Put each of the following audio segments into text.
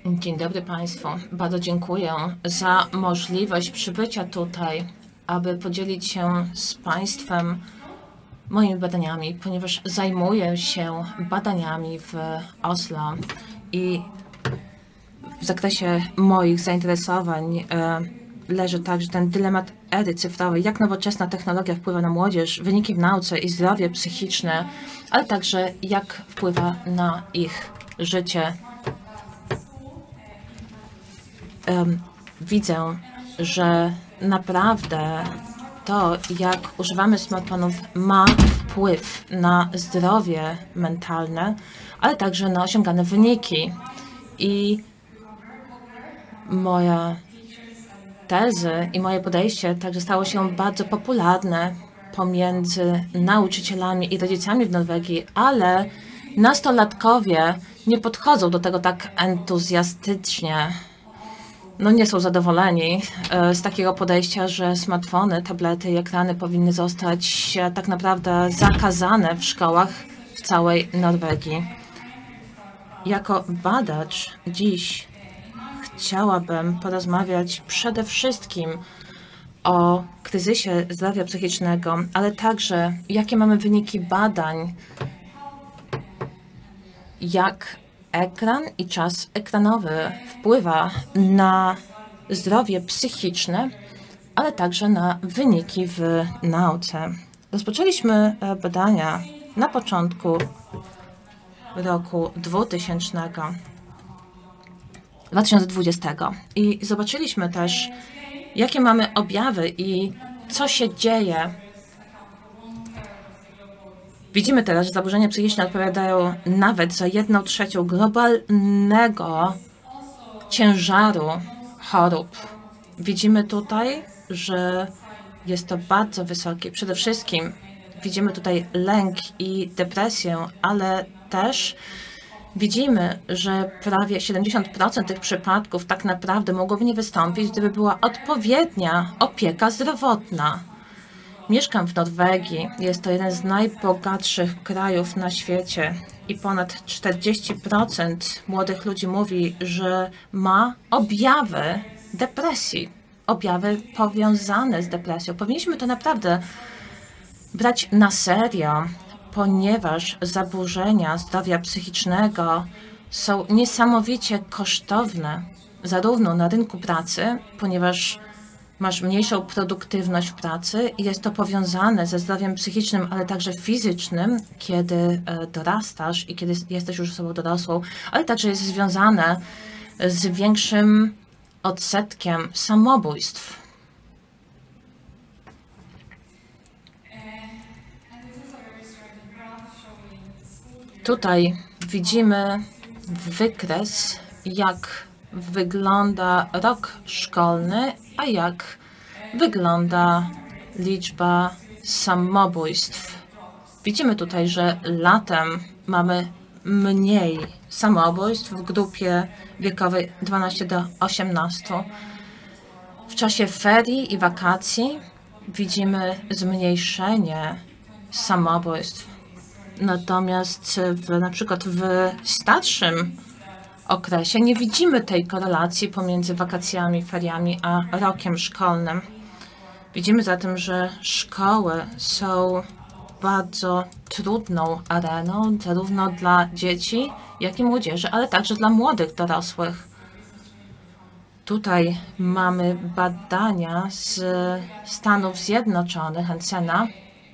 Dzień dobry Państwu. Bardzo dziękuję za możliwość przybycia tutaj, aby podzielić się z Państwem moimi badaniami, ponieważ zajmuję się badaniami w Oslo i w zakresie moich zainteresowań leży także ten dylemat ery cyfrowej, jak nowoczesna technologia wpływa na młodzież, wyniki w nauce i zdrowie psychiczne, ale także jak wpływa na ich życie. Widzę, że naprawdę to, jak używamy smartfonów, ma wpływ na zdrowie mentalne, ale także na osiągane wyniki. I moja tezy i moje podejście także stało się bardzo popularne pomiędzy nauczycielami i rodzicami w Norwegii, ale nastolatkowie nie podchodzą do tego tak entuzjastycznie. No nie są zadowoleni z takiego podejścia, że smartfony, tablety i ekrany powinny zostać tak naprawdę zakazane w szkołach w całej Norwegii. Jako badacz dziś chciałabym porozmawiać przede wszystkim o kryzysie zdrowia psychicznego, ale także jakie mamy wyniki badań, jak ekran i czas ekranowy wpływa na zdrowie psychiczne, ale także na wyniki w nauce. Rozpoczęliśmy badania na początku roku 2020 i zobaczyliśmy też, jakie mamy objawy i co się dzieje. Widzimy teraz, że zaburzenia psychiczne odpowiadają nawet za 1/3 globalnego ciężaru chorób. Widzimy tutaj, że jest to bardzo wysokie. Przede wszystkim widzimy tutaj lęk i depresję, ale też widzimy, że prawie 70% tych przypadków tak naprawdę mogłoby nie wystąpić, gdyby była odpowiednia opieka zdrowotna. Mieszkam w Norwegii. Jest to jeden z najbogatszych krajów na świecie i ponad 40% młodych ludzi mówi, że ma objawy depresji, objawy powiązane z depresją. Powinniśmy to naprawdę brać na serio, ponieważ zaburzenia zdrowia psychicznego są niesamowicie kosztowne, zarówno na rynku pracy, ponieważ masz mniejszą produktywność w pracy i jest to powiązane ze zdrowiem psychicznym, ale także fizycznym, kiedy dorastasz i kiedy jesteś już osobą dorosłą, ale także jest związane z większym odsetkiem samobójstw. Tutaj widzimy wykres, jak wygląda rok szkolny, a jak wygląda liczba samobójstw. Widzimy tutaj, że latem mamy mniej samobójstw w grupie wiekowej 12 do 18. W czasie ferii i wakacji widzimy zmniejszenie samobójstw. Natomiast na przykład w starszym okresie nie widzimy tej korelacji pomiędzy wakacjami, feriami a rokiem szkolnym. Widzimy zatem, że szkoły są bardzo trudną areną, zarówno dla dzieci, jak i młodzieży, ale także dla młodych dorosłych. Tutaj mamy badania z Stanów Zjednoczonych, NCENA.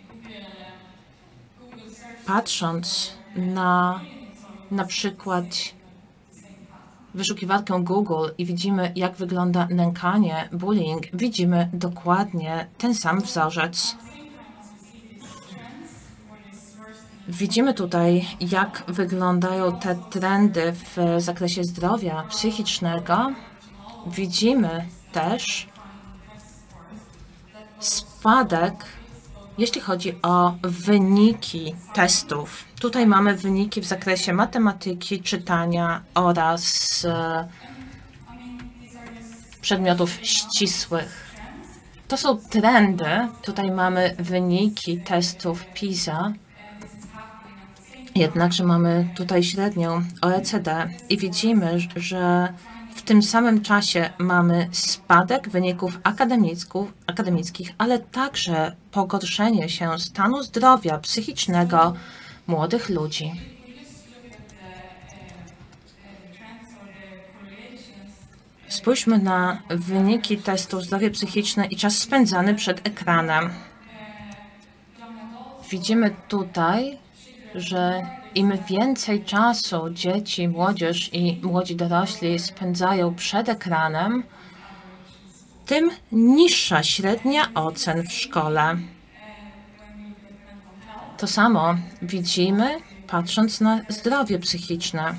Patrząc na przykład wyszukiwarkę Google i widzimy, jak wygląda nękanie, bullying, widzimy dokładnie ten sam wzorzec. Widzimy tutaj, jak wyglądają te trendy w zakresie zdrowia psychicznego. Widzimy też spadek, jeśli chodzi o wyniki testów. Tutaj mamy wyniki w zakresie matematyki, czytania oraz przedmiotów ścisłych. To są trendy. Tutaj mamy wyniki testów PISA. Jednakże mamy tutaj średnią OECD i widzimy, że w tym samym czasie mamy spadek wyników akademickich, ale także pogorszenie się stanu zdrowia psychicznego młodych ludzi. Spójrzmy na wyniki testu zdrowie psychiczne i czas spędzany przed ekranem. Widzimy tutaj, że im więcej czasu dzieci, młodzież i młodzi dorośli spędzają przed ekranem, tym niższa średnia ocen w szkole. To samo widzimy, patrząc na zdrowie psychiczne.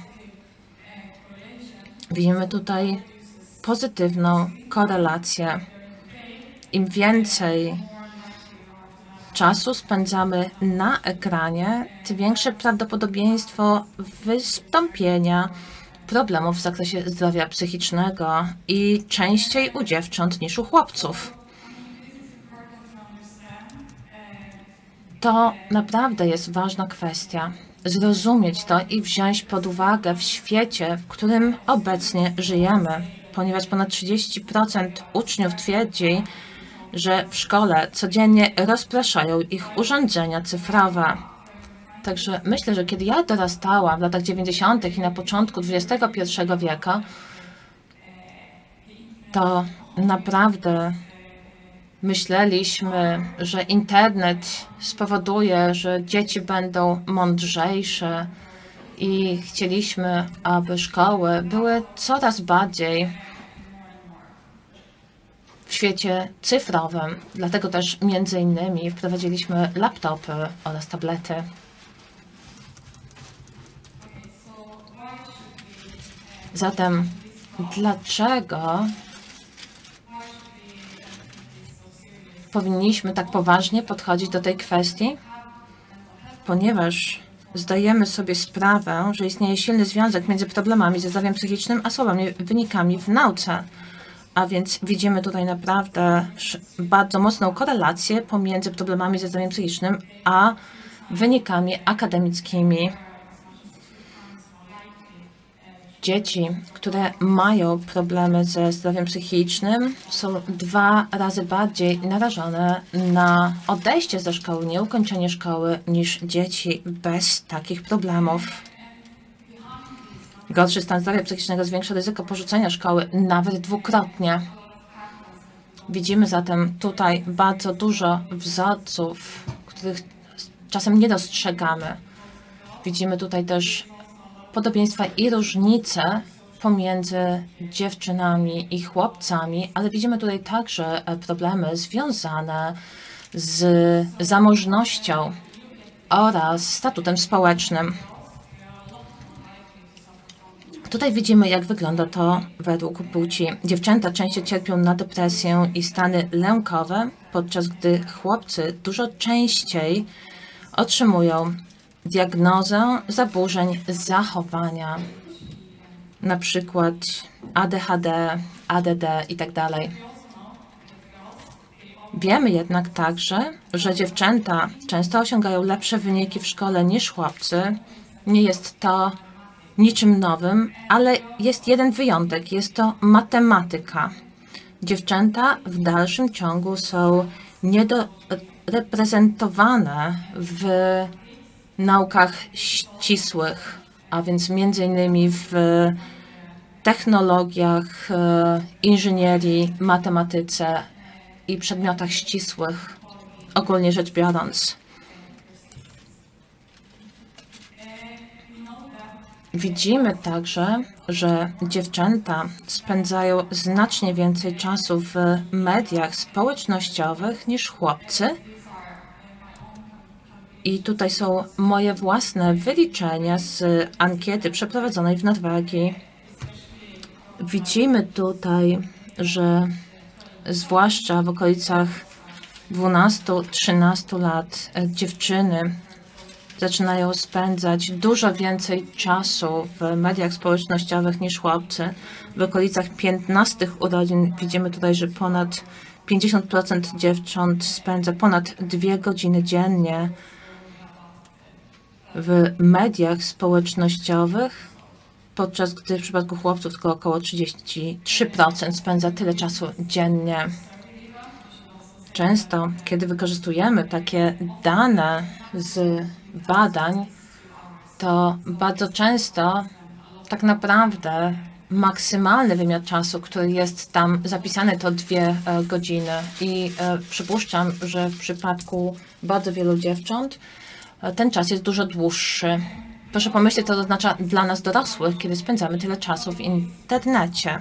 Widzimy tutaj pozytywną korelację. Im więcej czasu spędzamy na ekranie, tym większe prawdopodobieństwo wystąpienia problemów w zakresie zdrowia psychicznego i częściej u dziewcząt niż u chłopców. To naprawdę jest ważna kwestia. Zrozumieć to i wziąć pod uwagę w świecie, w którym obecnie żyjemy, ponieważ ponad 30% uczniów twierdzi, że w szkole codziennie rozpraszają ich urządzenia cyfrowe. Także myślę, że kiedy ja dorastałam w latach 90. i na początku XXI wieku, to naprawdę myśleliśmy, że internet spowoduje, że dzieci będą mądrzejsze i chcieliśmy, aby szkoły były coraz bardziej w świecie cyfrowym. Dlatego też między innymi wprowadziliśmy laptopy oraz tablety. Zatem dlaczego powinniśmy tak poważnie podchodzić do tej kwestii? Ponieważ zdajemy sobie sprawę, że istnieje silny związek między problemami ze zdrowiem psychicznym a słabymi wynikami w nauce. A więc widzimy tutaj naprawdę bardzo mocną korelację pomiędzy problemami ze zdrowiem psychicznym a wynikami akademickimi. Dzieci, które mają problemy ze zdrowiem psychicznym, są 2 razy bardziej narażone na odejście ze szkoły, nieukończenie szkoły, niż dzieci bez takich problemów. Gorszy stan zdrowia psychicznego zwiększa ryzyko porzucenia szkoły nawet dwukrotnie. Widzimy zatem tutaj bardzo dużo wzorców, których czasem nie dostrzegamy. Widzimy tutaj też podobieństwa i różnice pomiędzy dziewczynami i chłopcami, ale widzimy tutaj także problemy związane z zamożnością oraz statutem społecznym. Tutaj widzimy, jak wygląda to według płci. Dziewczęta częściej cierpią na depresję i stany lękowe, podczas gdy chłopcy dużo częściej otrzymują diagnozę zaburzeń zachowania, na przykład ADHD, ADD itd. Wiemy jednak także, że dziewczęta często osiągają lepsze wyniki w szkole niż chłopcy. Nie jest to niczym nowym, ale jest jeden wyjątek, jest to matematyka. Dziewczęta w dalszym ciągu są niedoreprezentowane w naukach ścisłych, a więc między innymi w technologiach, inżynierii, matematyce i przedmiotach ścisłych, ogólnie rzecz biorąc. Widzimy także, że dziewczęta spędzają znacznie więcej czasu w mediach społecznościowych niż chłopcy. I tutaj są moje własne wyliczenia z ankiety przeprowadzonej w Norwegii. Widzimy tutaj, że zwłaszcza w okolicach 12-13 lat dziewczyny zaczynają spędzać dużo więcej czasu w mediach społecznościowych niż chłopcy. W okolicach 15 urodzin widzimy tutaj, że ponad 50% dziewcząt spędza ponad 2 godziny dziennie w mediach społecznościowych, podczas gdy w przypadku chłopców tylko około 33% spędza tyle czasu dziennie. Często, kiedy wykorzystujemy takie dane z badań, to bardzo często tak naprawdę maksymalny wymiar czasu, który jest tam zapisany, to 2 godziny. I przypuszczam, że w przypadku bardzo wielu dziewcząt ten czas jest dużo dłuższy. Proszę pomyśleć, co to oznacza dla nas dorosłych, kiedy spędzamy tyle czasu w internecie.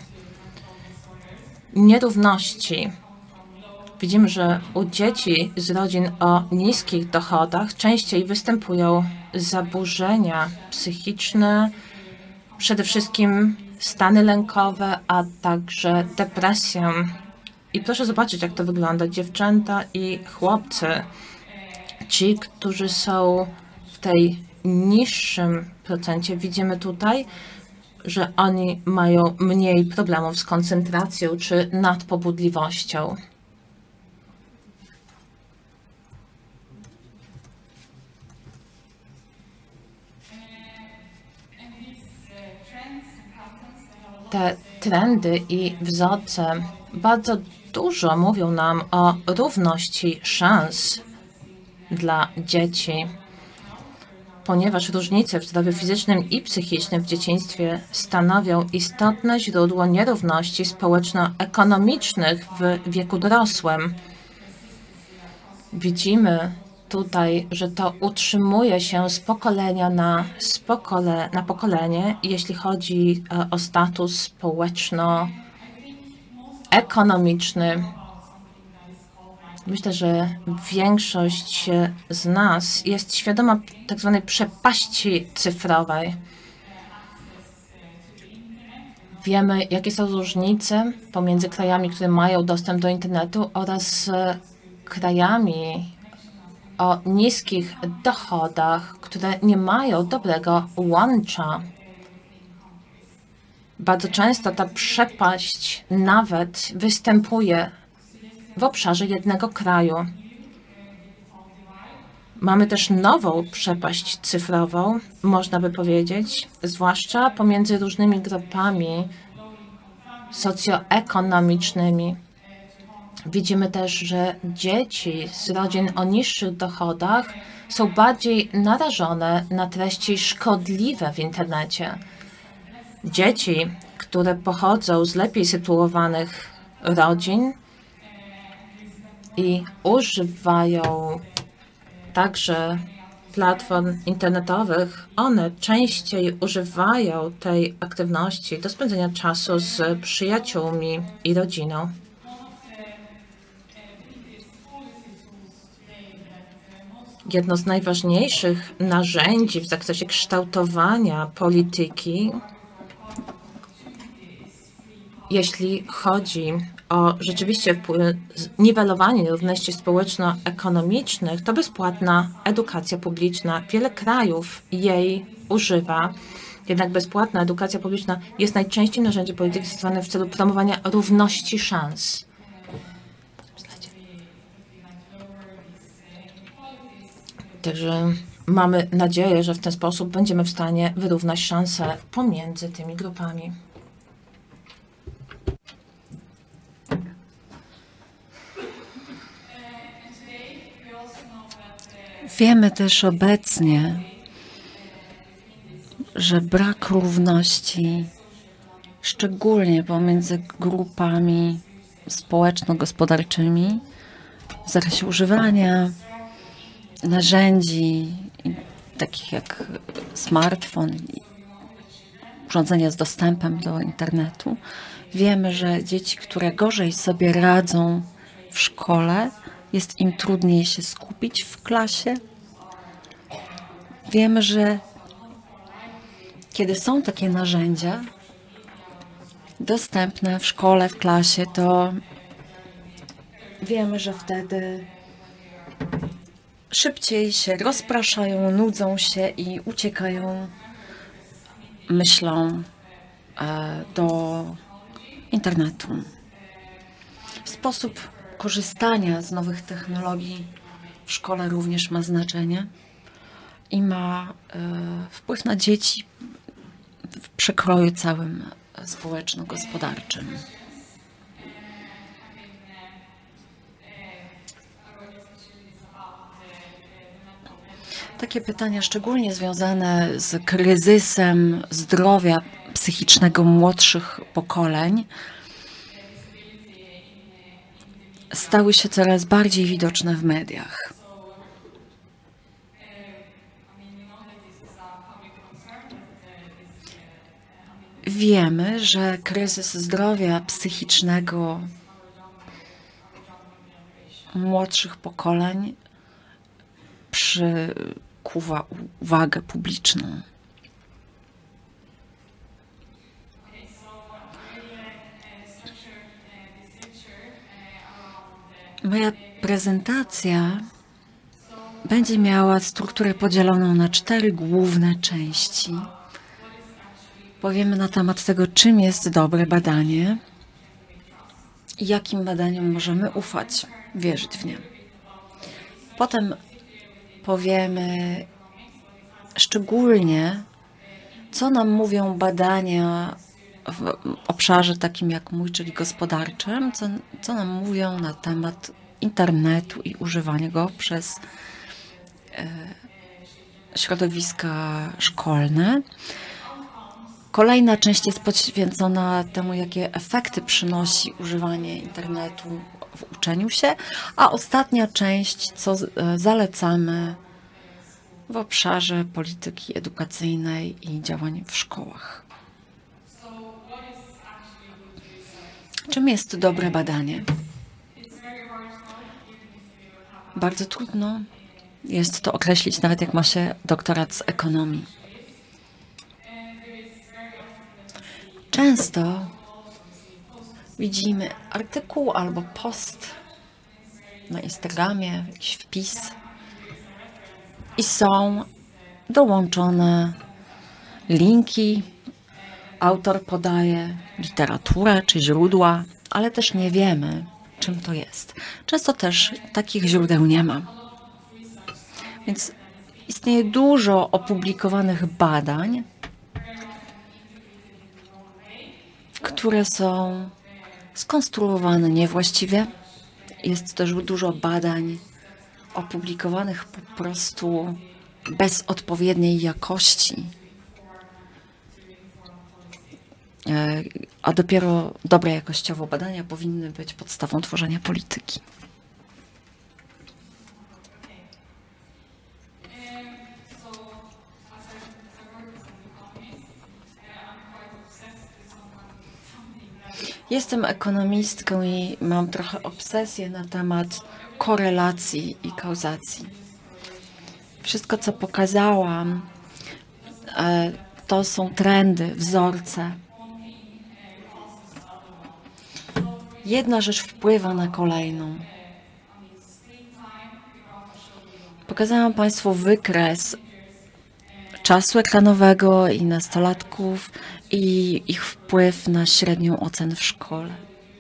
Nierówności. Widzimy, że u dzieci z rodzin o niskich dochodach częściej występują zaburzenia psychiczne, przede wszystkim stany lękowe, a także depresję. I proszę zobaczyć, jak to wygląda. Dziewczęta i chłopcy, ci, którzy są w tej niższym procencie, widzimy tutaj, że oni mają mniej problemów z koncentracją czy nadpobudliwością. Te trendy i wzorce bardzo dużo mówią nam o równości szans dla dzieci, ponieważ różnice w zdrowiu fizycznym i psychicznym w dzieciństwie stanowią istotne źródło nierówności społeczno-ekonomicznych w wieku dorosłym. Widzimy tutaj, że to utrzymuje się z pokolenia na pokolenie, jeśli chodzi o status społeczno-ekonomiczny. Myślę, że większość z nas jest świadoma tak zwanej przepaści cyfrowej. Wiemy, jakie są różnice pomiędzy krajami, które mają dostęp do internetu oraz krajami o niskich dochodach, które nie mają dobrego łącza. Bardzo często ta przepaść nawet występuje w obszarze jednego kraju. Mamy też nową przepaść cyfrową, można by powiedzieć, zwłaszcza pomiędzy różnymi grupami socjoekonomicznymi. Widzimy też, że dzieci z rodzin o niższych dochodach są bardziej narażone na treści szkodliwe w internecie. Dzieci, które pochodzą z lepiej sytuowanych rodzin i używają także platform internetowych, one częściej używają tej aktywności do spędzenia czasu z przyjaciółmi i rodziną. Jedno z najważniejszych narzędzi w zakresie kształtowania polityki, jeśli chodzi o rzeczywiście niwelowanie nierówności społeczno-ekonomicznych, to bezpłatna edukacja publiczna. Wiele krajów jej używa, jednak bezpłatna edukacja publiczna jest najczęściej narzędziem polityki stosowane w celu promowania równości szans. Także mamy nadzieję, że w ten sposób będziemy w stanie wyrównać szanse pomiędzy tymi grupami. Wiemy też obecnie, że brak równości, szczególnie pomiędzy grupami społeczno-gospodarczymi, w zakresie używania narzędzi takich jak smartfon i urządzenia z dostępem do internetu, wiemy, że dzieci, które gorzej sobie radzą w szkole, jest im trudniej się skupić w klasie. Wiemy, że kiedy są takie narzędzia dostępne w szkole, w klasie, to wiemy, że wtedy szybciej się rozpraszają, nudzą się i uciekają myślą do internetu. Sposób korzystania z nowych technologii w szkole również ma znaczenie. i ma wpływ na dzieci w przekroju całym społeczno-gospodarczym. Takie pytania szczególnie związane z kryzysem zdrowia psychicznego młodszych pokoleń stały się coraz bardziej widoczne w mediach. Wiemy, że kryzys zdrowia psychicznego młodszych pokoleń przykuwa uwagę publiczną. Moja prezentacja będzie miała strukturę podzieloną na 4 główne części. Powiemy na temat tego, czym jest dobre badanie i jakim badaniom możemy ufać, wierzyć w nie. Potem powiemy szczególnie, co nam mówią badania w obszarze takim jak mój, czyli gospodarczym, co nam mówią na temat internetu i używania go przez środowiska szkolne. Kolejna część jest poświęcona temu, jakie efekty przynosi używanie internetu w uczeniu się, a ostatnia część, co zalecamy w obszarze polityki edukacyjnej i działań w szkołach. Czym jest dobre badanie? Bardzo trudno jest to określić, nawet jak ma się doktorat z ekonomii. Często widzimy artykuł albo post na Instagramie, jakiś wpis i są dołączone linki. Autor podaje literaturę czy źródła, ale też nie wiemy, czym to jest. Często też takich źródeł nie ma. Więc istnieje dużo opublikowanych badań, które są skonstruowane niewłaściwie. Jest też dużo badań opublikowanych po prostu bez odpowiedniej jakości. A dopiero dobre jakościowo badania powinny być podstawą tworzenia polityki. Jestem ekonomistką i mam trochę obsesję na temat korelacji i kauzacji. Wszystko, co pokazałam, to są trendy, wzorce. Jedna rzecz wpływa na kolejną. Pokazałam Państwu wykres czasu ekranowego i nastolatków i ich wpływ na średnią ocen w szkole.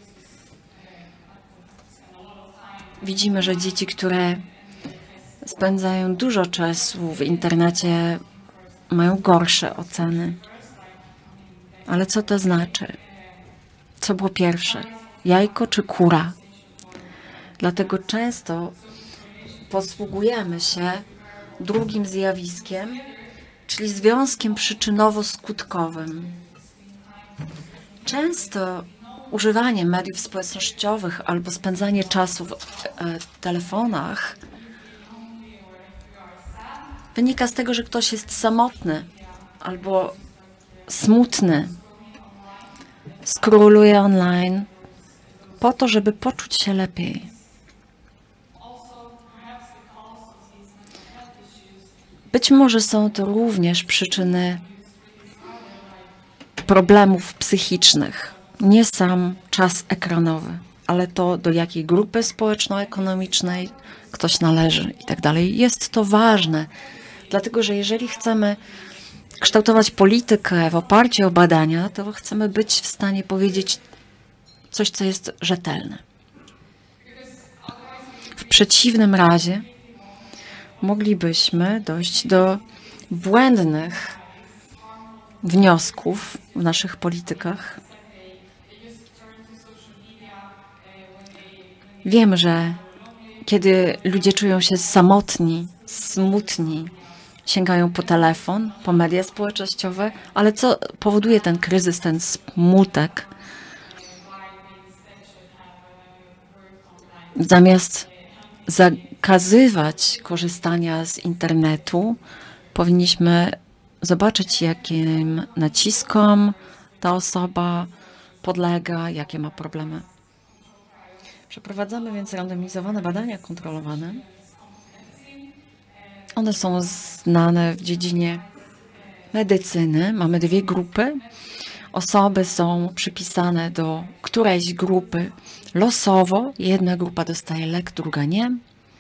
Widzimy, że dzieci, które spędzają dużo czasu w internecie, mają gorsze oceny. Ale co to znaczy? Co było pierwsze? Jajko czy kura? Dlatego często posługujemy się drugim zjawiskiem, czyli związkiem przyczynowo-skutkowym. Często używanie mediów społecznościowych albo spędzanie czasu w telefonach wynika z tego, że ktoś jest samotny albo smutny. Scrolluje online po to, żeby poczuć się lepiej. Być może są to również przyczyny problemów psychicznych. Nie sam czas ekranowy, ale to, do jakiej grupy społeczno-ekonomicznej ktoś należy i tak dalej. Jest to ważne, dlatego że jeżeli chcemy kształtować politykę w oparciu o badania, to chcemy być w stanie powiedzieć coś, co jest rzetelne. W przeciwnym razie moglibyśmy dojść do błędnych wniosków w naszych politykach. Wiem, że kiedy ludzie czują się samotni, smutni, sięgają po telefon, po media społecznościowe, ale co powoduje ten kryzys, ten smutek? Zamiast zakazywać korzystania z internetu, powinniśmy zobaczyć, jakim naciskom ta osoba podlega, jakie ma problemy. Przeprowadzamy więc randomizowane badania kontrolowane. One są znane w dziedzinie medycyny. Mamy 2 grupy. Osoby są przypisane do którejś grupy losowo. Jedna grupa dostaje lek, druga nie.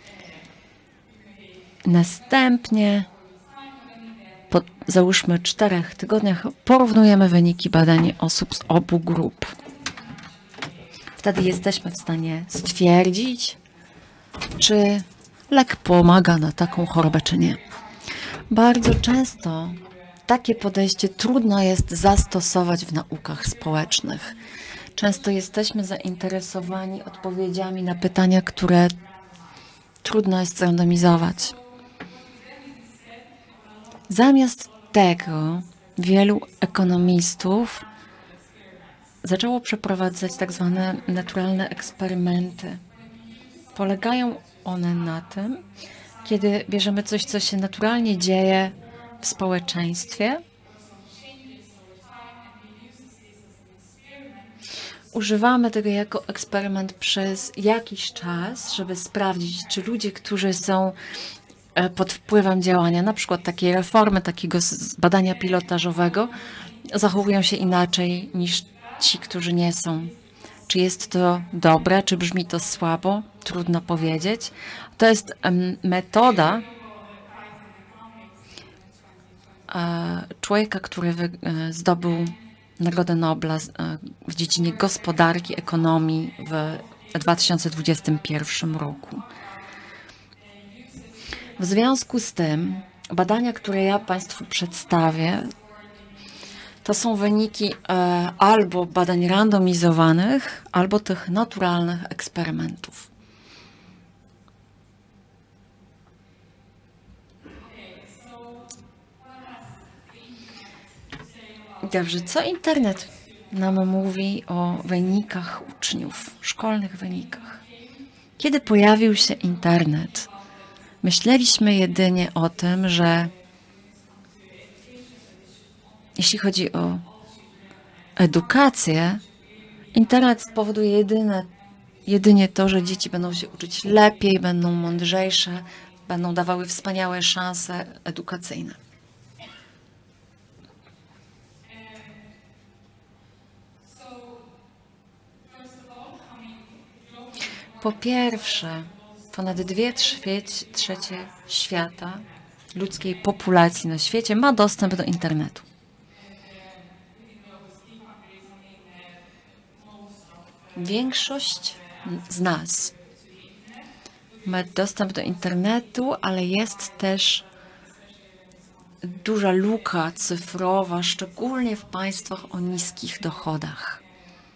Następnie po załóżmy 4 tygodniach porównujemy wyniki badań osób z obu grup. Wtedy jesteśmy w stanie stwierdzić, czy lek pomaga na taką chorobę, czy nie. Bardzo często takie podejście trudno jest zastosować w naukach społecznych. Często jesteśmy zainteresowani odpowiedziami na pytania, które trudno jest zrandomizować. Zamiast tego wielu ekonomistów zaczęło przeprowadzać tak zwane naturalne eksperymenty. Polegają one na tym, kiedy bierzemy coś, co się naturalnie dzieje w społeczeństwie, używamy tego jako eksperyment przez jakiś czas, żeby sprawdzić, czy ludzie, którzy są pod wpływem działania, na przykład takiej reformy, takiego badania pilotażowego, zachowują się inaczej niż ci, którzy nie są. Czy jest to dobre, czy brzmi to słabo? Trudno powiedzieć. To jest metoda człowieka, który zdobył Nagrodę Nobla w dziedzinie gospodarki, ekonomii w 2021 roku. W związku z tym badania, które ja Państwu przedstawię, to są wyniki albo badań randomizowanych, albo tych naturalnych eksperymentów. Dobrze, co internet nam mówi o wynikach uczniów, szkolnych wynikach? Kiedy pojawił się internet, myśleliśmy jedynie o tym, że jeśli chodzi o edukację, internet spowoduje jedynie to, że dzieci będą się uczyć lepiej, będą mądrzejsze, będą dawały wspaniałe szanse edukacyjne. Po pierwsze, ponad 2/3 świata, ludzkiej populacji na świecie ma dostęp do internetu. Większość z nas ma dostęp do internetu, ale jest też duża luka cyfrowa, szczególnie w państwach o niskich dochodach.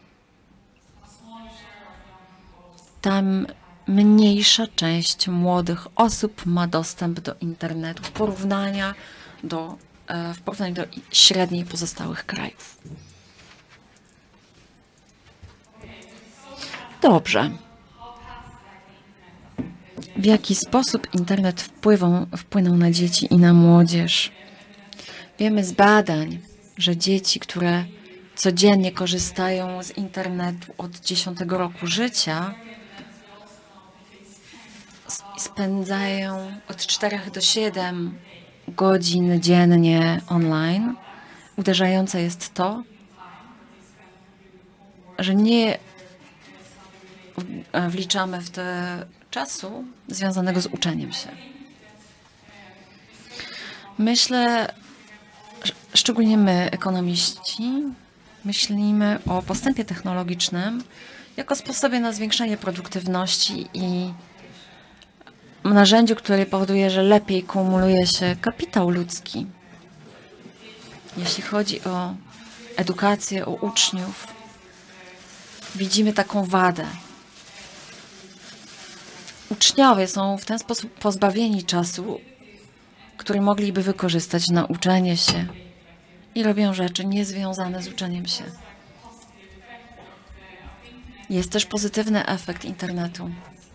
Tam mniejsza część młodych osób ma dostęp do internetu w porównaniu do średniej pozostałych krajów. Dobrze. W jaki sposób internet wpłynął na dzieci i na młodzież? Wiemy z badań, że dzieci, które codziennie korzystają z internetu od 10 roku życia, spędzają od 4 do 7 godzin dziennie online. Uderzające jest to, że nie wliczamy w to czasu związanego z uczeniem się. Myślę, szczególnie my, ekonomiści, myślimy o postępie technologicznym jako sposobie na zwiększenie produktywności i narzędziu, które powoduje, że lepiej kumuluje się kapitał ludzki. Jeśli chodzi o edukację, o uczniów, widzimy taką wadę. Uczniowie są w ten sposób pozbawieni czasu, który mogliby wykorzystać na uczenie się i robią rzeczy niezwiązane z uczeniem się. Jest też pozytywny efekt internetu.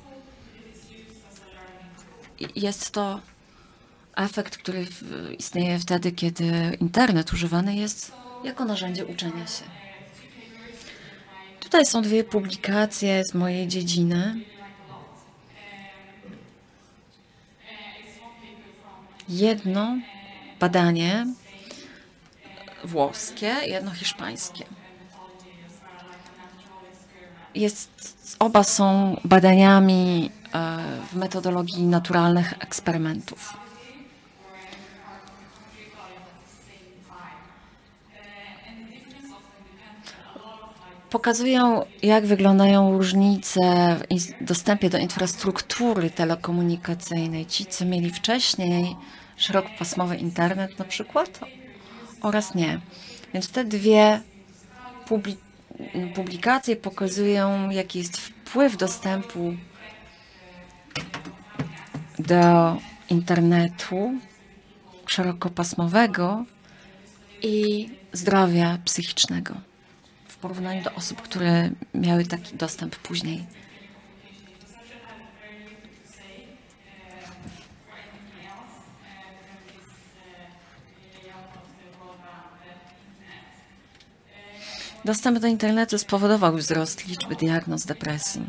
Jest to efekt, który istnieje wtedy, kiedy internet używany jest jako narzędzie uczenia się. Tutaj są dwie publikacje z mojej dziedziny. Jedno badanie włoskie, jedno hiszpańskie. Oba są badaniami w metodologii naturalnych eksperymentów. Pokazują, jak wyglądają różnice w dostępie do infrastruktury telekomunikacyjnej. Ci, co mieli wcześniej szerokopasmowy internet na przykład, oraz nie. Więc te dwie publikacje pokazują, jaki jest wpływ dostępu do internetu szerokopasmowego i zdrowia psychicznego w porównaniu do osób, które miały taki dostęp później. Dostęp do internetu spowodował wzrost liczby diagnoz depresji.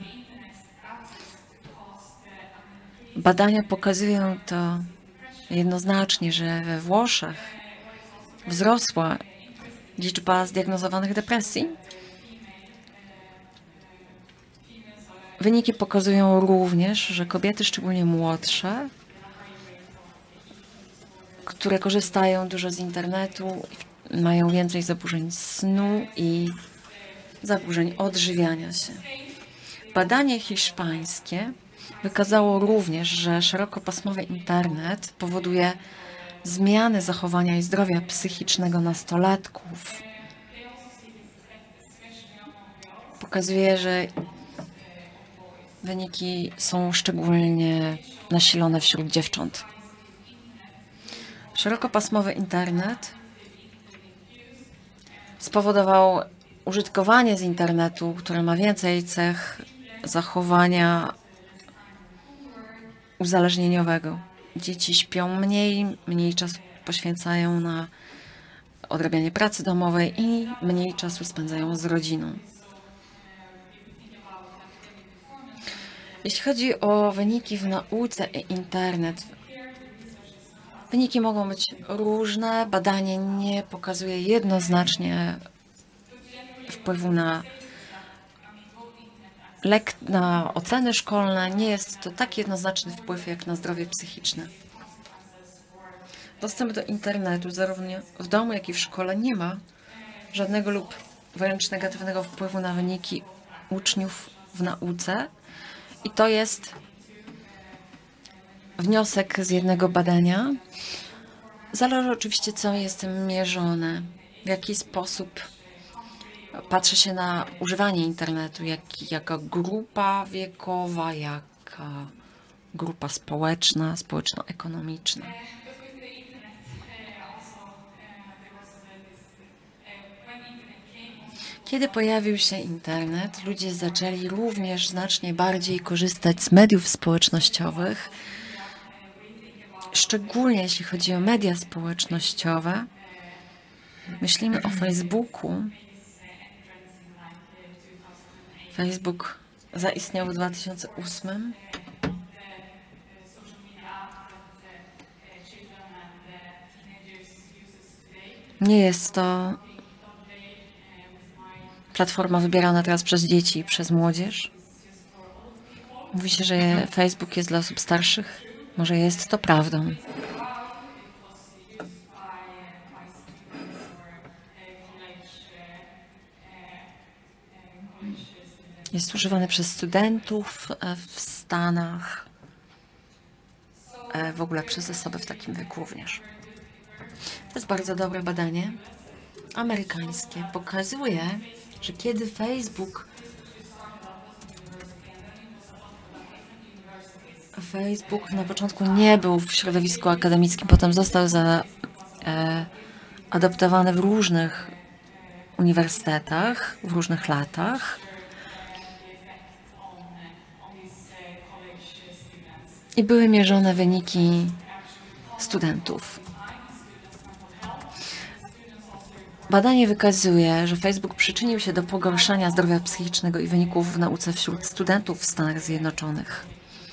Badania pokazują to jednoznacznie, że we Włoszech wzrosła liczba zdiagnozowanych depresji. Wyniki pokazują również, że kobiety, szczególnie młodsze, które korzystają dużo z internetu, mają więcej zaburzeń snu i zaburzeń odżywiania się. Badanie hiszpańskie wykazało również, że szerokopasmowy internet powoduje zmiany zachowania i zdrowia psychicznego nastolatków. Pokazuje, że wyniki są szczególnie nasilone wśród dziewcząt. Szerokopasmowy internet spowodował użytkowanie z internetu, które ma więcej cech zachowania uzależnieniowego. Dzieci śpią mniej czasu poświęcają na odrabianie pracy domowej i mniej czasu spędzają z rodziną. Jeśli chodzi o wyniki w nauce i internet, wyniki mogą być różne. Badanie nie pokazuje jednoznacznie wpływu na oceny szkolne. Nie jest to tak jednoznaczny wpływ jak na zdrowie psychiczne. Dostęp do internetu zarówno w domu, jak i w szkole nie ma żadnego lub wręcz negatywnego wpływu na wyniki uczniów w nauce. I to jest wniosek z jednego badania. Zależy oczywiście, co jest tym mierzone, w jaki sposób patrzy się na używanie internetu, jaka grupa wiekowa, jaka grupa społeczna, społeczno-ekonomiczna. Kiedy pojawił się internet, ludzie zaczęli również znacznie bardziej korzystać z mediów społecznościowych, szczególnie jeśli chodzi o media społecznościowe. Myślimy o Facebooku. Facebook zaistniał w 2008. Nie jest to platforma wybierana teraz przez dzieci i przez młodzież. Mówi się, że Facebook jest dla osób starszych. Może jest to prawdą. Jest używany przez studentów w Stanach. w ogóle przez osoby w takim wieku również. To jest bardzo dobre badanie amerykańskie. Pokazuje, że kiedy Facebook na początku nie był w środowisku akademickim, potem został adoptowany w różnych uniwersytetach, w różnych latach. I były mierzone wyniki studentów. Badanie wykazuje, że Facebook przyczynił się do pogorszenia zdrowia psychicznego i wyników w nauce wśród studentów w Stanach Zjednoczonych.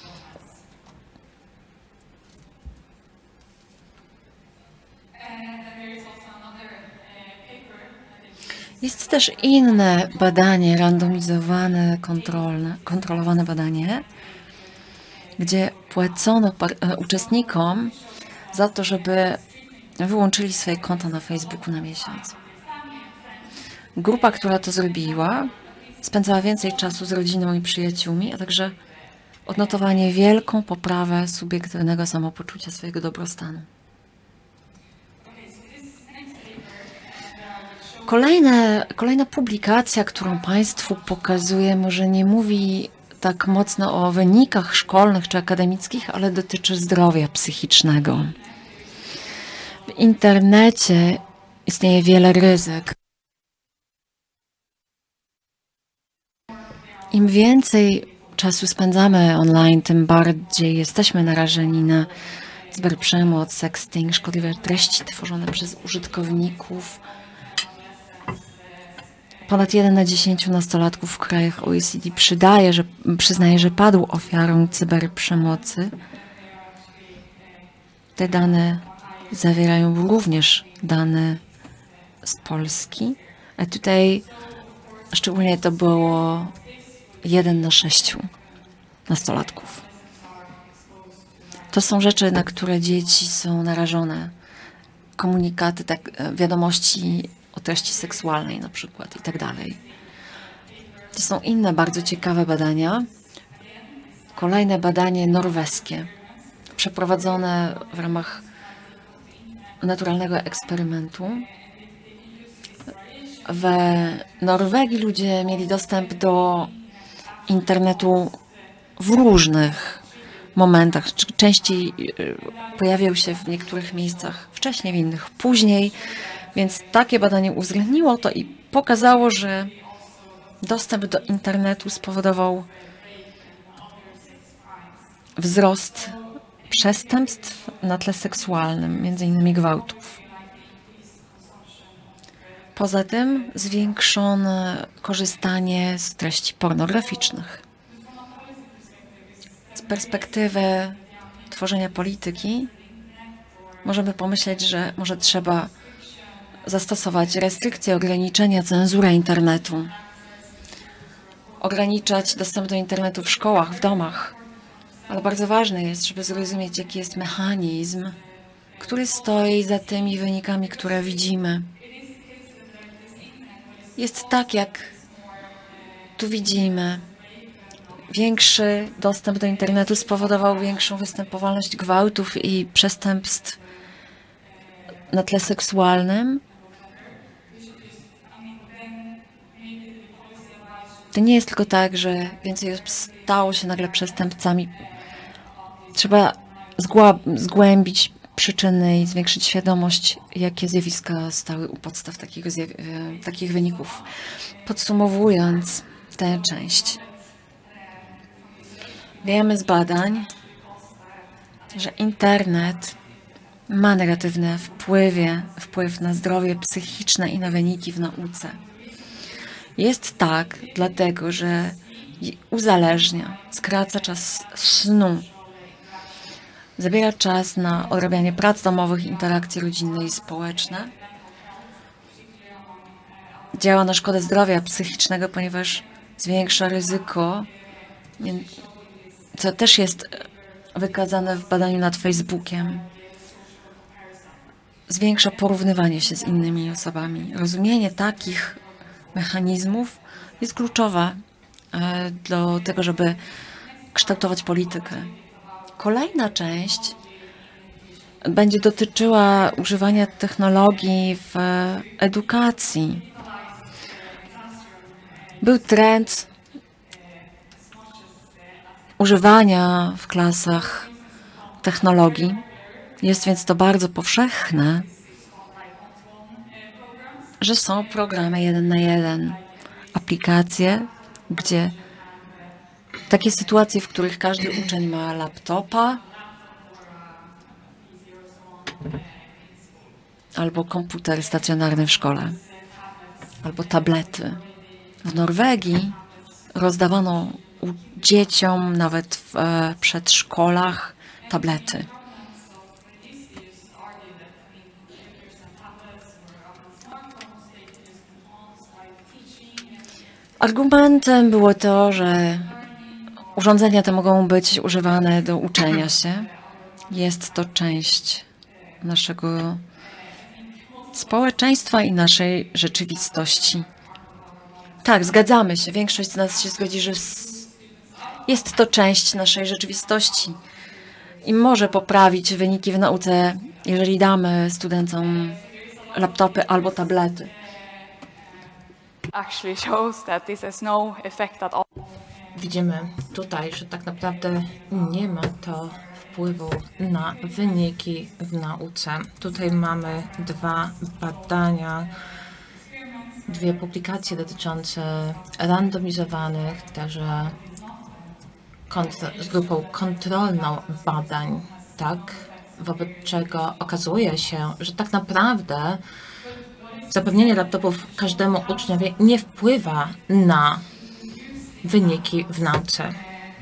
Jest też inne badanie, randomizowane, kontrolowane badanie, gdzie płacono uczestnikom za to, żeby wyłączyli swoje konta na Facebooku na miesiąc. Grupa, która to zrobiła, spędzała więcej czasu z rodziną i przyjaciółmi, a także odnotowanie wielką poprawę subiektywnego samopoczucia swojego dobrostanu. Kolejna publikacja, którą Państwu pokazuję, może nie mówi tak mocno o wynikach szkolnych czy akademickich, ale dotyczy zdrowia psychicznego. W internecie istnieje wiele ryzyk. Im więcej czasu spędzamy online, tym bardziej jesteśmy narażeni na cyberprzemoc, sexting, szkodliwe treści tworzone przez użytkowników. Ponad 1 na 10 nastolatków w krajach OECD przyznaje, że padł ofiarą cyberprzemocy. Te dane zawierają również dane z Polski, a tutaj szczególnie to było 1 na 6 nastolatków. To są rzeczy, na które dzieci są narażone. Komunikaty, wiadomości o treści seksualnej na przykład i tak dalej. To są inne bardzo ciekawe badania. Kolejne badanie norweskie, przeprowadzone w ramach naturalnego eksperymentu. W Norwegii ludzie mieli dostęp do internetu w różnych momentach. Częściej pojawiał się w niektórych miejscach wcześniej, w innych później. Więc takie badanie uwzględniło to i pokazało, że dostęp do internetu spowodował wzrost przestępstw na tle seksualnym, m.in. gwałtów. Poza tym zwiększone korzystanie z treści pornograficznych. Z perspektywy tworzenia polityki możemy pomyśleć, że może trzeba zastosować restrykcje, ograniczenia, cenzurę internetu. Ograniczać dostęp do internetu w szkołach, w domach. Ale bardzo ważne jest, żeby zrozumieć, jaki jest mechanizm, który stoi za tymi wynikami, które widzimy. Jest tak, jak tu widzimy. Większy dostęp do internetu spowodował większą występowalność gwałtów i przestępstw na tle seksualnym. To nie jest tylko tak, że więcej osób stało się nagle przestępcami. Trzeba zgłębić przyczyny i zwiększyć świadomość, jakie zjawiska stały u podstaw takich wyników. Podsumowując tę część, wiemy z badań, że internet ma negatywny wpływ na zdrowie psychiczne i na wyniki w nauce. Jest tak, dlatego że uzależnia, skraca czas snu, zabiera czas na odrabianie prac domowych, interakcje rodzinne i społeczne. Działa na szkodę zdrowia psychicznego, ponieważ zwiększa ryzyko, co też jest wykazane w badaniu nad Facebookiem. Zwiększa porównywanie się z innymi osobami. Rozumienie takich mechanizmów jest kluczowe do tego, żeby kształtować politykę. Kolejna część będzie dotyczyła używania technologii w edukacji. Był trend używania w klasach technologii. Jest więc to bardzo powszechne, że są programy 1 na 1, aplikacje, gdzie takie sytuacje, w których każdy uczeń ma laptopa albo komputer stacjonarny w szkole, albo tablety. W Norwegii rozdawano dzieciom nawet w przedszkolach tablety. Argumentem było to, że urządzenia te mogą być używane do uczenia się. Jest to część naszego społeczeństwa i naszej rzeczywistości. Tak, zgadzamy się. Większość z nas się zgodzi, że jest to część naszej rzeczywistości i może poprawić wyniki w nauce, jeżeli damy studentom laptopy albo tablety. Actually shows that this has no effect at all. Widzimy tutaj, że tak naprawdę nie ma to wpływu na wyniki w nauce. Tutaj mamy 2 badania, 2 publikacje dotyczące randomizowanych, także z grupą kontrolną badań, tak? Wobec czego okazuje się, że tak naprawdę zapewnienie laptopów każdemu uczniowi nie wpływa na wyniki w nauce.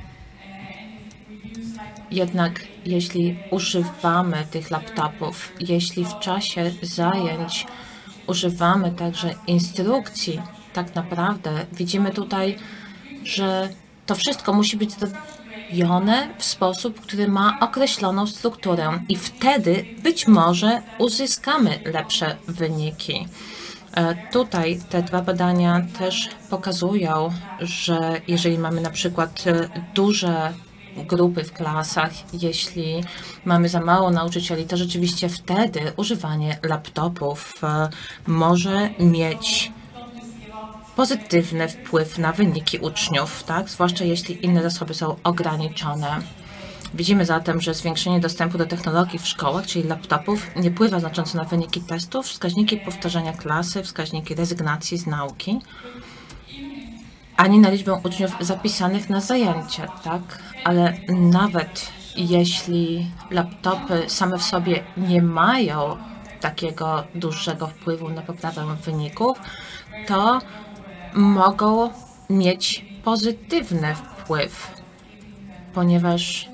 Jednak jeśli używamy tych laptopów, jeśli w czasie zajęć używamy także instrukcji, tak naprawdę widzimy tutaj, że to wszystko musi być zrobione w sposób, który ma określoną strukturę i wtedy być może uzyskamy lepsze wyniki. Tutaj te 2 badania też pokazują, że jeżeli mamy na przykład duże grupy w klasach, jeśli mamy za mało nauczycieli, to rzeczywiście wtedy używanie laptopów może mieć pozytywny wpływ na wyniki uczniów, tak? Zwłaszcza jeśli inne zasoby są ograniczone. Widzimy zatem, że zwiększenie dostępu do technologii w szkołach, czyli laptopów, nie wpływa znacząco na wyniki testów, wskaźniki powtarzania klasy, wskaźniki rezygnacji z nauki, ani na liczbę uczniów zapisanych na zajęcia, tak? Ale nawet jeśli laptopy same w sobie nie mają takiego dużego wpływu na poprawę wyników, to mogą mieć pozytywny wpływ, ponieważ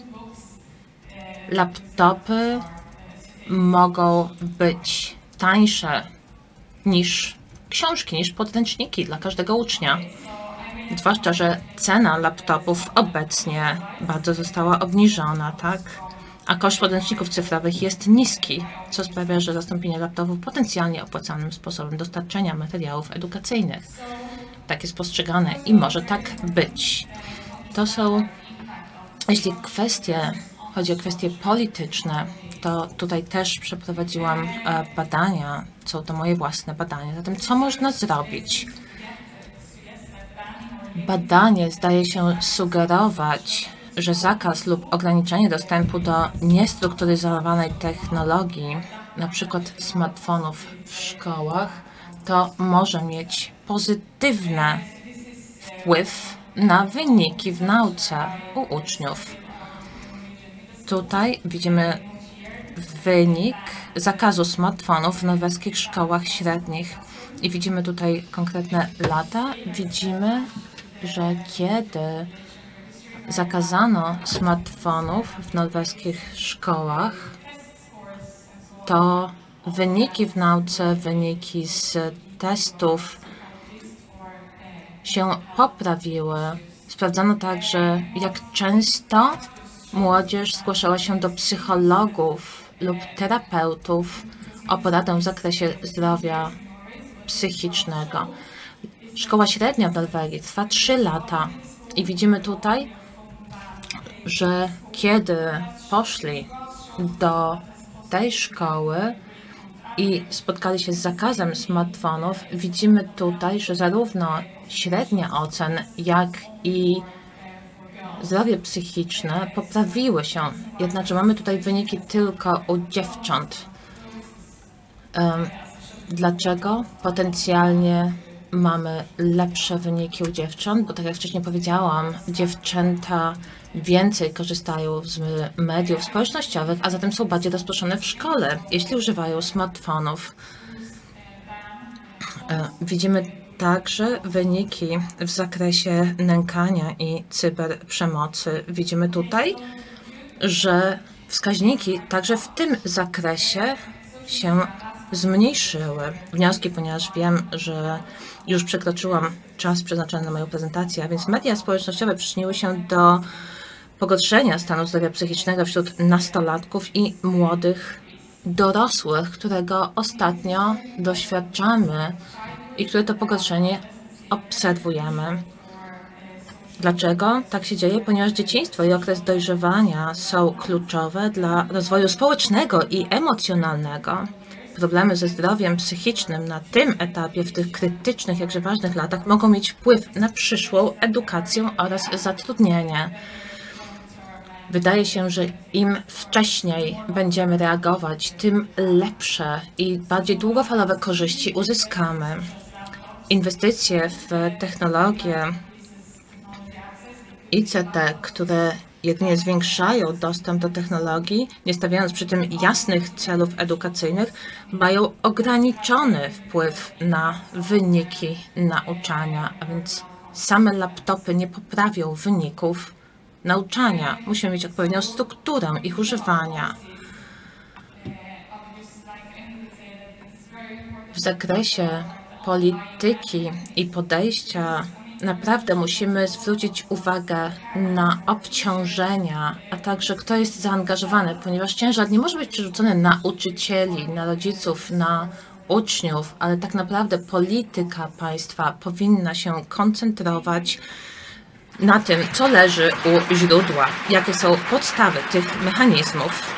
laptopy mogą być tańsze niż książki, niż podręczniki dla każdego ucznia. Zwłaszcza, że cena laptopów obecnie bardzo została obniżona, tak? A koszt podręczników cyfrowych jest niski, co sprawia, że zastąpienie laptopów potencjalnie opłacalnym sposobem dostarczenia materiałów edukacyjnych. Tak jest postrzegane i może tak być. To są, jeśli chodzi o kwestie polityczne, to tutaj też przeprowadziłam badania, są to moje własne badania. Zatem co można zrobić? Badanie zdaje się sugerować, że zakaz lub ograniczenie dostępu do niestrukturyzowanej technologii, na przykład smartfonów w szkołach, to może mieć pozytywny wpływ na wyniki w nauce u uczniów. Tutaj widzimy wynik zakazu smartfonów w norweskich szkołach średnich i widzimy tutaj konkretne lata. Widzimy, że kiedy zakazano smartfonów w norweskich szkołach, to wyniki w nauce, wyniki z testów się poprawiły. Sprawdzano także, jak często młodzież zgłaszała się do psychologów lub terapeutów o poradę w zakresie zdrowia psychicznego. Szkoła średnia w Norwegii trwa 3 lata i widzimy tutaj, że kiedy poszli do tej szkoły i spotkali się z zakazem smartfonów, widzimy tutaj, że zarówno średnia ocen, jak i zdrowie psychiczne poprawiły się. Jednakże mamy tutaj wyniki tylko u dziewcząt. Dlaczego potencjalnie mamy lepsze wyniki u dziewcząt? Bo tak jak wcześniej powiedziałam, dziewczęta więcej korzystają z mediów społecznościowych, a zatem są bardziej rozproszone w szkole, jeśli używają smartfonów. Widzimy także wyniki w zakresie nękania i cyberprzemocy. Widzimy tutaj, że wskaźniki także w tym zakresie się zmniejszyły. Wnioski, ponieważ wiem, że już przekroczyłam czas przeznaczony na moją prezentację, a więc media społecznościowe przyczyniły się do pogorszenia stanu zdrowia psychicznego wśród nastolatków i młodych dorosłych, którego ostatnio doświadczamy i które to pogorszenie obserwujemy. Dlaczego tak się dzieje? Ponieważ dzieciństwo i okres dojrzewania są kluczowe dla rozwoju społecznego i emocjonalnego. Problemy ze zdrowiem psychicznym na tym etapie, w tych krytycznych, jakże ważnych latach, mogą mieć wpływ na przyszłą edukację oraz zatrudnienie. Wydaje się, że im wcześniej będziemy reagować, tym lepsze i bardziej długofalowe korzyści uzyskamy. Inwestycje w technologię ICT, które jedynie zwiększają dostęp do technologii, nie stawiając przy tym jasnych celów edukacyjnych, mają ograniczony wpływ na wyniki nauczania, a więc same laptopy nie poprawią wyników nauczania. Musimy mieć odpowiednią strukturę ich używania. W zakresie polityki i podejścia naprawdę musimy zwrócić uwagę na obciążenia, a także kto jest zaangażowany, ponieważ ciężar nie może być przerzucony na nauczycieli, na rodziców, na uczniów, ale tak naprawdę polityka państwa powinna się koncentrować na tym, co leży u źródła, jakie są podstawy tych mechanizmów.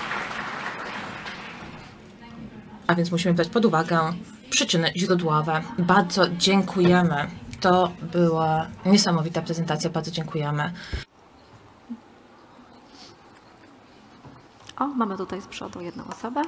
A więc musimy brać pod uwagę przyczyny źródłowe. Bardzo dziękujemy. To była niesamowita prezentacja. Bardzo dziękujemy. O, mamy tutaj z przodu jedną osobę.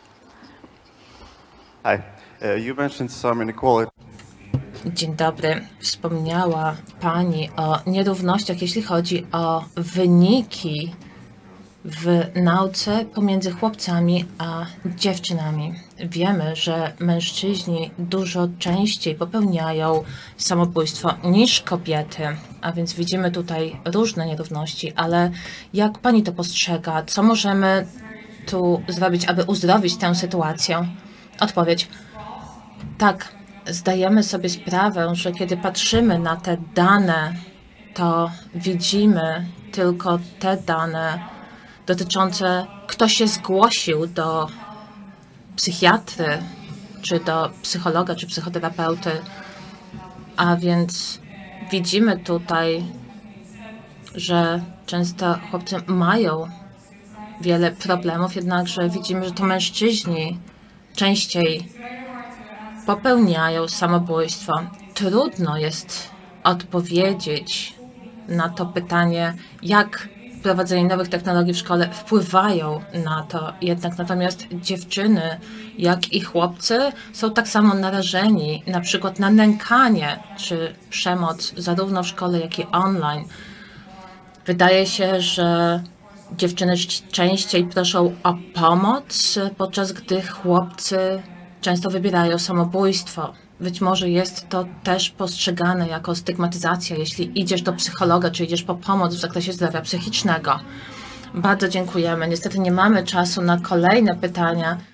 Hi. You mentioned some inequality. Dzień dobry. Wspomniała Pani o nierównościach, jeśli chodzi o wyniki w nauce pomiędzy chłopcami a dziewczynami. Wiemy, że mężczyźni dużo częściej popełniają samobójstwo niż kobiety, a więc widzimy tutaj różne nierówności, ale jak Pani to postrzega? Co możemy tu zrobić, aby uzdrowić tę sytuację? Odpowiedź. Tak, zdajemy sobie sprawę, że kiedy patrzymy na te dane, to widzimy tylko te dane dotyczące, kto się zgłosił do psychiatry, czy do psychologa, czy psychoterapeuty. A więc widzimy tutaj, że często chłopcy mają wiele problemów, jednakże widzimy, że to mężczyźni częściej popełniają samobójstwo. Trudno jest odpowiedzieć na to pytanie, jak wprowadzenie nowych technologii w szkole wpływają na to. Jednak natomiast dziewczyny, jak i chłopcy są tak samo narażeni na przykład na nękanie czy przemoc zarówno w szkole, jak i online. Wydaje się, że dziewczyny częściej proszą o pomoc, podczas gdy chłopcy często wybierają samobójstwo. Być może jest to też postrzegane jako stygmatyzacja, jeśli idziesz do psychologa, czy idziesz po pomoc w zakresie zdrowia psychicznego. Bardzo dziękujemy. Niestety nie mamy czasu na kolejne pytania.